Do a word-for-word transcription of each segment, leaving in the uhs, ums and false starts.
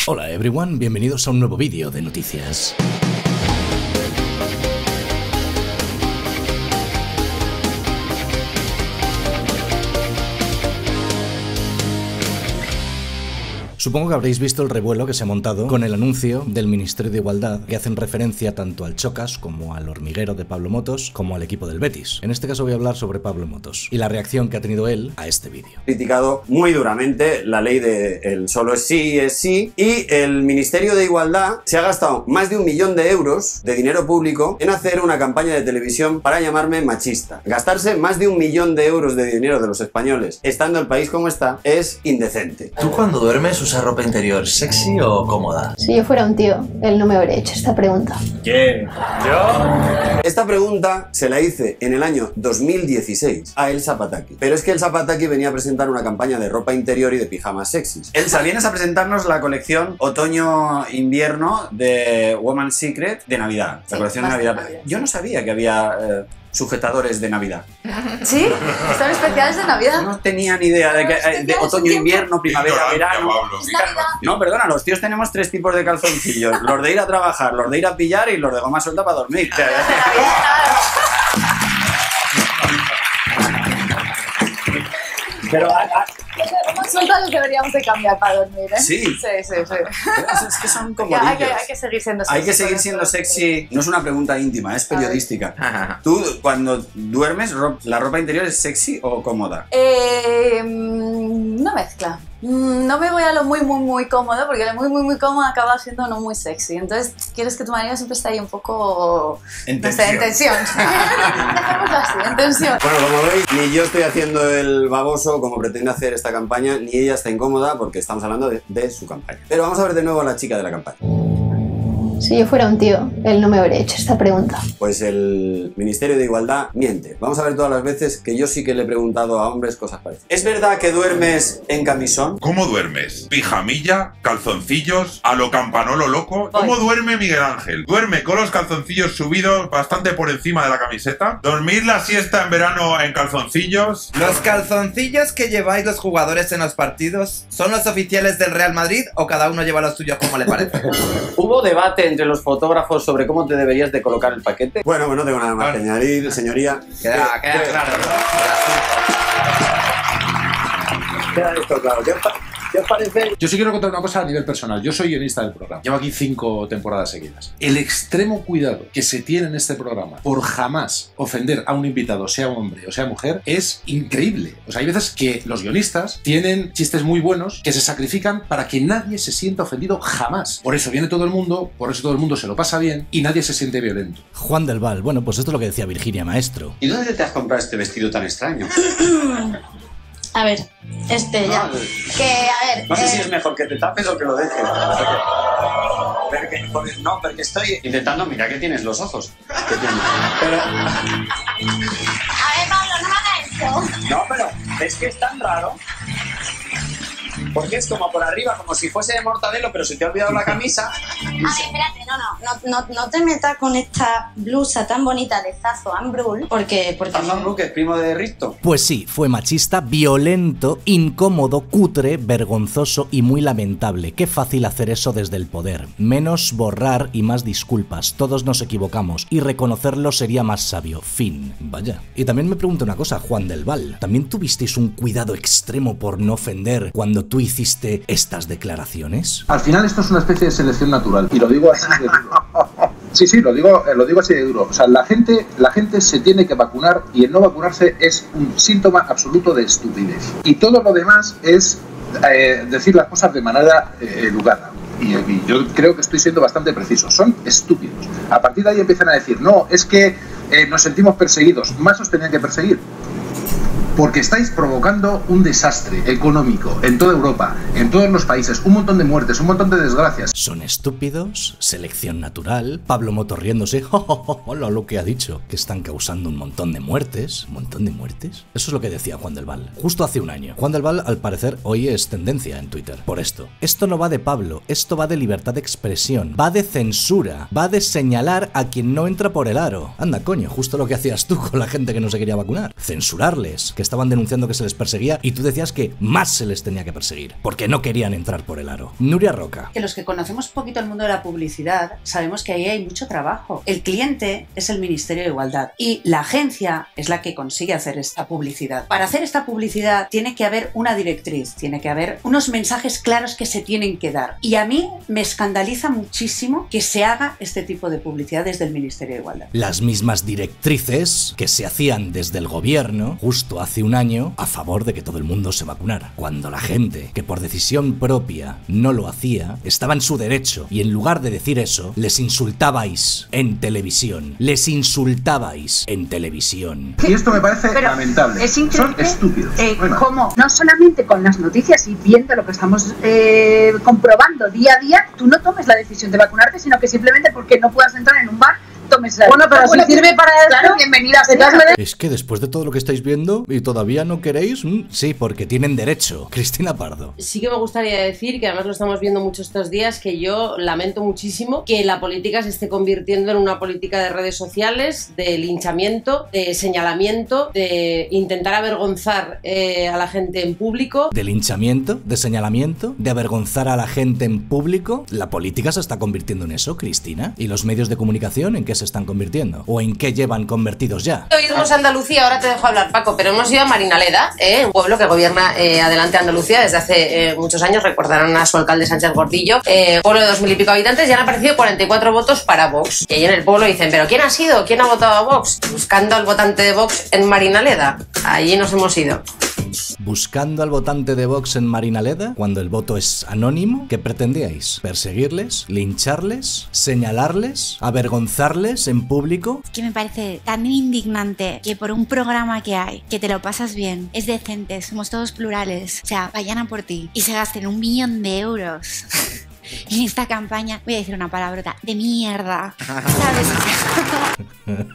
Hola everyone, bienvenidos a un nuevo vídeo de noticias. Supongo que habréis visto el revuelo que se ha montado con el anuncio del Ministerio de Igualdad, que hacen referencia tanto al Chocas como al hormiguero de Pablo Motos, como al equipo del Betis. En este caso voy a hablar sobre Pablo Motos y la reacción que ha tenido él a este vídeo. Criticado muy duramente la ley de el solo es sí es sí, y el Ministerio de Igualdad se ha gastado más de un millón de euros de dinero público en hacer una campaña de televisión para llamarme machista. Gastarse más de un millón de euros de dinero de los españoles estando el país como está es indecente. ¿Tú cuando duermes usas ropa interior sexy o cómoda? Si yo fuera un tío, él no me habría hecho esta pregunta. ¿Quién? ¿Yo? Esta pregunta se la hice en el año dos mil dieciséis a Elsa Pataky. Pero es que Elsa Pataky venía a presentar una campaña de ropa interior y de pijamas sexys. Elsa, vienes a presentarnos la colección otoño-invierno de Woman's Secret de Navidad. La sí, colección de Navidad. Yo no sabía que había eh, sujetadores de Navidad. ¿Sí? ¿Están especiales de Navidad? No tenía ni idea de, que, eh, de otoño, invierno, primavera, verano. No, perdona, los tíos tenemos tres tipos de calzoncillos. Los de ir a trabajar, los de ir a pillar y los de goma suelta para dormir. Pero a, a... Goma suelta los deberíamos de cambiar para dormir, ¿eh? Sí. Sí, sí, sí. Es que son como hay, que, hay que seguir siendo sexy. Hay que seguir siendo sexy. No es una pregunta íntima, es periodística. ¿Tú, cuando duermes, la ropa interior es sexy o cómoda? Eh, no mezcla. No me voy a lo muy, muy, muy cómodo, porque lo muy, muy, muy cómodo acaba siendo no muy sexy. Entonces, quieres que tu marido siempre esté ahí un poco... En tensión. No sé, en tensión. Dejémoslo así, en tensión. Bueno, como veis, ni yo estoy haciendo el baboso como pretende hacer esta campaña, ni ella está incómoda porque estamos hablando de, de su campaña. Pero vamos a ver de nuevo a la chica de la campaña. Si yo fuera un tío, él no me habría hecho esta pregunta. Pues el Ministerio de Igualdad miente. Vamos a ver todas las veces que yo sí que le he preguntado a hombres cosas parecidas. ¿Es verdad que duermes en camisón? ¿Cómo duermes? ¿Pijamilla? ¿Calzoncillos? ¿A lo campanolo loco? ¿Cómo duerme Miguel Ángel? ¿Duerme con los calzoncillos subidos bastante por encima de la camiseta? ¿Dormir la siesta en verano en calzoncillos? ¿Los calzoncillos que lleváis los jugadores en los partidos son los oficiales del Real Madrid o cada uno lleva los suyos como le parece? ¿Hubo debate entre los fotógrafos sobre cómo te deberías de colocar el paquete? Bueno, pues no tengo nada más que añadir, señoría. Queda, queda claro. Queda esto claro. ¿Qué, ¿Qué os parece? Yo sí quiero contar una cosa a nivel personal. Yo soy guionista del programa. Llevo aquí cinco temporadas seguidas. El extremo cuidado que se tiene en este programa por jamás ofender a un invitado, sea hombre o sea mujer, es increíble. O sea, hay veces que los guionistas tienen chistes muy buenos que se sacrifican para que nadie se sienta ofendido jamás. Por eso viene todo el mundo, por eso todo el mundo se lo pasa bien y nadie se siente violento. Juan del Val, bueno, pues esto es lo que decía Virginia Maestro. ¿Y dónde te has comprado este vestido tan extraño? A ver, este ya. No, que, a ver. No sé eh... si es mejor que te tapes o que lo dejes. Porque, porque, no, porque estoy intentando. Mira que tienes los ojos. Que tienes. Pero. A ver, Pablo, no me hagas esto. No, pero es que es tan raro. Porque es como por arriba, como si fuese de mortadelo, pero se te ha olvidado la camisa. A ver, espérate, no, no, no, no te metas con esta blusa tan bonita de Zazo Ambrul, porque... porque Zazo Ambrul, que es primo de Risto. Pues sí, fue machista, violento, incómodo, cutre, vergonzoso y muy lamentable. Qué fácil hacer eso desde el poder. Menos borrar y más disculpas. Todos nos equivocamos y reconocerlo sería más sabio. Fin. Vaya. Y también me pregunto una cosa, Juan del Val. ¿También tuvisteis un cuidado extremo por no ofender cuando tú hiciste estas declaraciones? Al final esto es una especie de selección natural y lo digo así de duro. Sí, sí, lo digo, lo digo así de duro. O sea, la gente, la gente se tiene que vacunar y el no vacunarse es un síntoma absoluto de estupidez. Y todo lo demás es eh, decir las cosas de manera eh, educada. Y, y yo creo que estoy siendo bastante preciso. Son estúpidos. A partir de ahí empiezan a decir, no, es que eh, nos sentimos perseguidos. Más os tenían que perseguir. Porque estáis provocando un desastre económico en toda Europa, en todos los países, un montón de muertes, un montón de desgracias. Son estúpidos, selección natural, Pablo Motos riéndose, hola lo que ha dicho, que están causando un montón de muertes, un montón de muertes. Eso es lo que decía Juan del Val, justo hace un año. Juan del Val, al parecer, hoy es tendencia en Twitter, por esto. Esto no va de Pablo, esto va de libertad de expresión, va de censura, va de señalar a quien no entra por el aro. Anda, coño, justo lo que hacías tú con la gente que no se quería vacunar. Censurarlo. protegerles, que estaban denunciando que se les perseguía, y tú decías que más se les tenía que perseguir, porque no querían entrar por el aro. Nuria Roca. Que los que conocemos un poquito el mundo de la publicidad sabemos que ahí hay mucho trabajo. El cliente es el Ministerio de Igualdad y la agencia es la que consigue hacer esta publicidad. Para hacer esta publicidad tiene que haber una directriz, tiene que haber unos mensajes claros que se tienen que dar. Y a mí me escandaliza muchísimo que se haga este tipo de publicidad desde el Ministerio de Igualdad. Las mismas directrices que se hacían desde el gobierno justo hace un año a favor de que todo el mundo se vacunara. Cuando la gente que por decisión propia no lo hacía, estaba en su derecho, y en lugar de decir eso, les insultabais en televisión. Les insultabais en televisión. Y esto me parece Pero lamentable. Es increíble. Son estúpidos. Eh, como no solamente con las noticias y viendo lo que estamos eh, comprobando día a día, tú no tomes la decisión de vacunarte, sino que simplemente porque no puedas entrar en un bar, tomes la Bueno, pero si sirve para esto, claro, bienvenida sea. Es que después de todo lo que estáis viendo y todavía no queréis, mm, sí, porque tienen derecho. Cristina Pardo. Sí que me gustaría decir, que además lo estamos viendo mucho estos días, que yo lamento muchísimo que la política se esté convirtiendo en una política de redes sociales, de linchamiento, de señalamiento, de intentar avergonzar eh, a la gente en público. De linchamiento, de señalamiento, de avergonzar a la gente en público. La política se está convirtiendo en eso, Cristina. ¿Y los medios de comunicación en qué se están convirtiendo? ¿O en qué llevan convertidos ya? Hoy irnos a Andalucía, ahora te dejo hablar, Paco, pero hemos ido a Marinaleda, ¿eh? Un pueblo que gobierna eh, adelante Andalucía desde hace eh, muchos años. Recordarán a su alcalde Sánchez Gordillo, eh, pueblo de dos mil y pico habitantes, y han aparecido cuarenta y cuatro votos para Vox. Y ahí en el pueblo dicen, ¿pero quién ha sido? ¿Quién ha votado a Vox? Buscando al votante de Vox en Marinaleda. Allí nos hemos ido. Buscando al votante de Vox en Marinaleda, cuando el voto es anónimo, ¿qué pretendíais? ¿Perseguirles? ¿Lincharles? ¿Señalarles? ¿Avergonzarles en público? Que me parece tan indignante que por un programa que hay, que te lo pasas bien, es decente, somos todos plurales, o sea, vayan a por ti y se gasten un millón de euros en esta campaña, voy a decir una palabrota, de mierda, ¿sabes?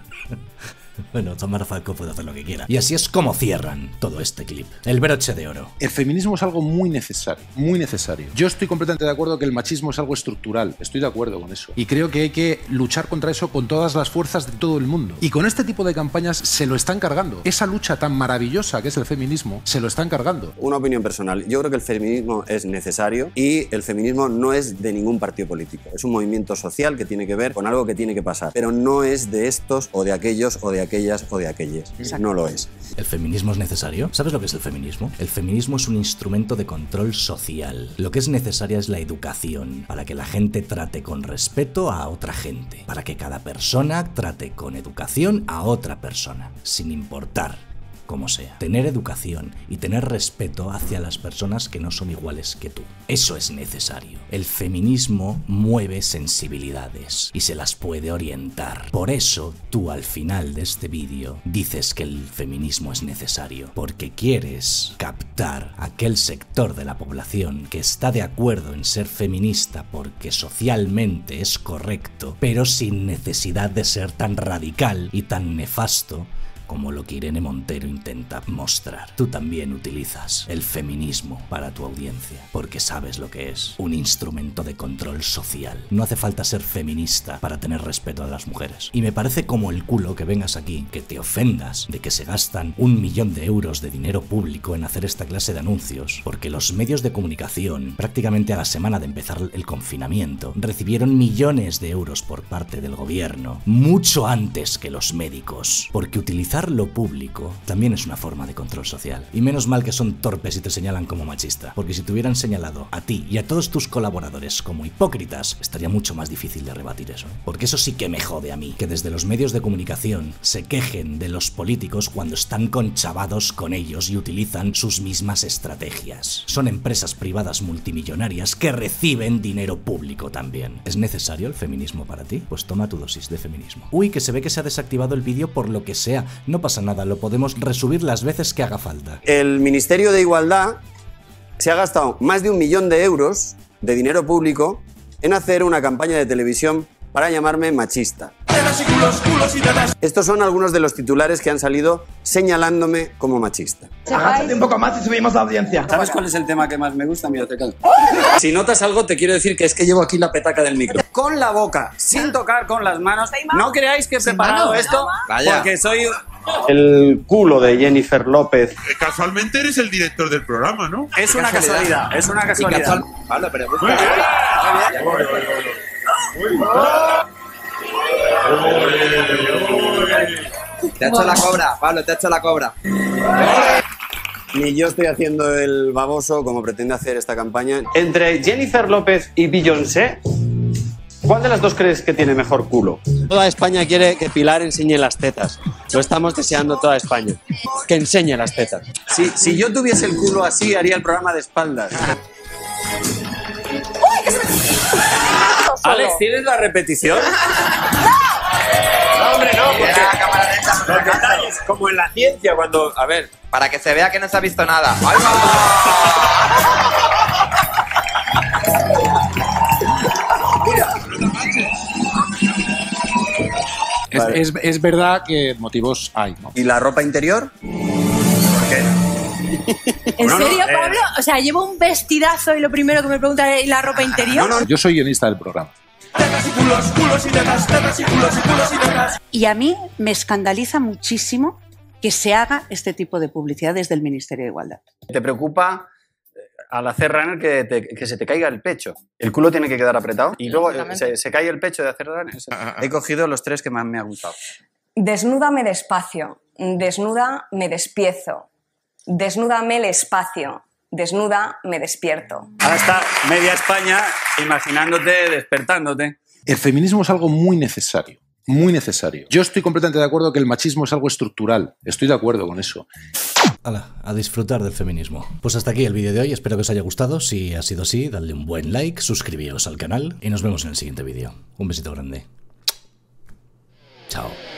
Bueno, Tamara Falcó puede hacer lo que quiera. Y así es como cierran todo este clip. El broche de oro. El feminismo es algo muy necesario, muy necesario. Yo estoy completamente de acuerdo que el machismo es algo estructural, estoy de acuerdo con eso. Y creo que hay que luchar contra eso con todas las fuerzas de todo el mundo. Y con este tipo de campañas se lo están cargando. Esa lucha tan maravillosa que es el feminismo, se lo están cargando. Una opinión personal. Yo creo que el feminismo es necesario y el feminismo no es de ningún partido político. Es un movimiento social que tiene que ver con algo que tiene que pasar. Pero no es de estos o de aquellos o de aquellas o de aquellas. Exacto. No lo es. ¿El feminismo es necesario? ¿Sabes lo que es el feminismo? El feminismo es un instrumento de control social. Lo que es necesaria es la educación, para que la gente trate con respeto a otra gente, para que cada persona trate con educación a otra persona, sin importar como sea. Tener educación y tener respeto hacia las personas que no son iguales que tú. Eso es necesario. El feminismo mueve sensibilidades y se las puede orientar. Por eso tú al final de este vídeo dices que el feminismo es necesario, porque quieres captar aquel sector de la población que está de acuerdo en ser feminista porque socialmente es correcto, pero sin necesidad de ser tan radical y tan nefasto como lo que Irene Montero intenta mostrar. Tú también utilizas el feminismo para tu audiencia, porque sabes lo que es un instrumento de control social. No hace falta ser feminista para tener respeto a las mujeres. Y me parece como el culo que vengas aquí, que te ofendas de que se gastan un millón de euros de dinero público en hacer esta clase de anuncios, porque los medios de comunicación, prácticamente a la semana de empezar el confinamiento, recibieron millones de euros por parte del gobierno, mucho antes que los médicos, porque utilizar lo público también es una forma de control social. Y menos mal que son torpes y te señalan como machista, porque si te hubieran señalado a ti y a todos tus colaboradores como hipócritas, estaría mucho más difícil de rebatir eso. Porque eso sí que me jode a mí, que desde los medios de comunicación se quejen de los políticos cuando están conchavados con ellos y utilizan sus mismas estrategias. Son empresas privadas multimillonarias que reciben dinero público también. ¿Es necesario el feminismo para ti? Pues toma tu dosis de feminismo. Uy, que se ve que se ha desactivado el vídeo por lo que sea. No pasa nada, lo podemos resubir las veces que haga falta. El Ministerio de Igualdad se ha gastado más de un millón de euros de dinero público en hacer una campaña de televisión para llamarme machista. Estos son algunos de los titulares que han salido señalándome como machista. Agáchate un poco más y subimos la audiencia. ¿Sabes cuál es el tema que más me gusta? Mira, te calmo. Si notas algo, te quiero decir que es que llevo aquí la petaca del micro. Con la boca, sin tocar con las manos. No creáis que he preparado esto porque soy... El culo de Jennifer López. Eh, Casualmente eres el director del programa, ¿no? Es una casualidad, es una casualidad. Casual... Pablo, pero busca. Muy bien. Te ha hecho la cobra, Pablo, te ha hecho la cobra. Ni yo estoy haciendo el baboso como pretende hacer esta campaña. Entre Jennifer López y Beyoncé, ¿cuál de las dos crees que tiene mejor culo? Toda España quiere que Pilar enseñe las tetas. Lo estamos deseando toda España. Que enseñe las tetas. Si, si yo tuviese el culo así, haría el programa de espaldas. Alex, ¿tienes la repetición? No, hombre, no, porque la cámara de esta, los detalles, como en la ciencia, cuando... A ver, para que se vea que no se ha visto nada. ¡Ahí va! Es, Vale. es, es verdad que motivos hay, ¿no? ¿Y la ropa interior? ¿Por qué? ¿En No, no, serio, eh, Pablo? O sea, llevo un vestidazo y lo primero que me preguntan es la ropa interior. Yo soy guionista del programa. Y a mí me escandaliza muchísimo que se haga este tipo de publicidad desde el Ministerio de Igualdad. ¿Te preocupa al hacer runner que, te- que se te caiga el pecho? El culo tiene que quedar apretado y luego eh, se, se cae el pecho de hacer runner. He cogido los tres que más me han gustado. Desnúdame despacio, desnuda me despiezo, desnúdame el espacio, desnuda me despierto. Ahora está media España imaginándote, despertándote. El feminismo es algo muy necesario, muy necesario. Yo estoy completamente de acuerdo que el machismo es algo estructural. Estoy de acuerdo con eso. Hala, a disfrutar del feminismo. Pues hasta aquí el vídeo de hoy, espero que os haya gustado. Si ha sido así, dadle un buen like, suscribíos al canal y nos vemos en el siguiente vídeo. Un besito grande. Chao.